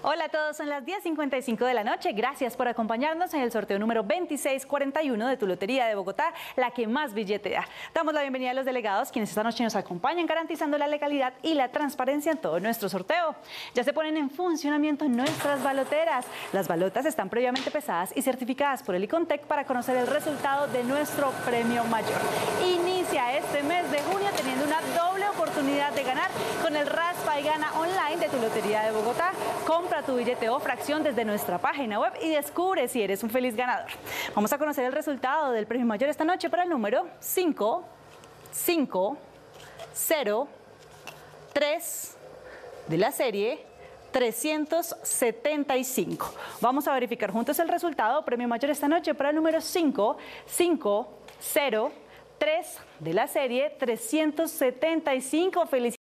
Hola a todos, son las 10:55 de la noche. Gracias por acompañarnos en el sorteo número 2641 de tu Lotería de Bogotá, la que más billete da. Damos la bienvenida a los delegados, quienes esta noche nos acompañan, garantizando la legalidad y la transparencia en todo nuestro sorteo. Ya se ponen en funcionamiento nuestras baloteras. Las balotas están previamente pesadas y certificadas por el Icontec para conocer el resultado de nuestro premio mayor. Inicia este mes de junio teniendo una doble oportunidad de ganar con el Raspa y Gana online de tu Lotería de Bogotá. Compra tu billete o fracción desde nuestra página web y descubre si eres un feliz ganador. Vamos a conocer el resultado del premio mayor esta noche para el número 55003 de la serie 375. Vamos a verificar juntos el resultado. Premio mayor esta noche para el número 55003 de la serie 375. Felicidades.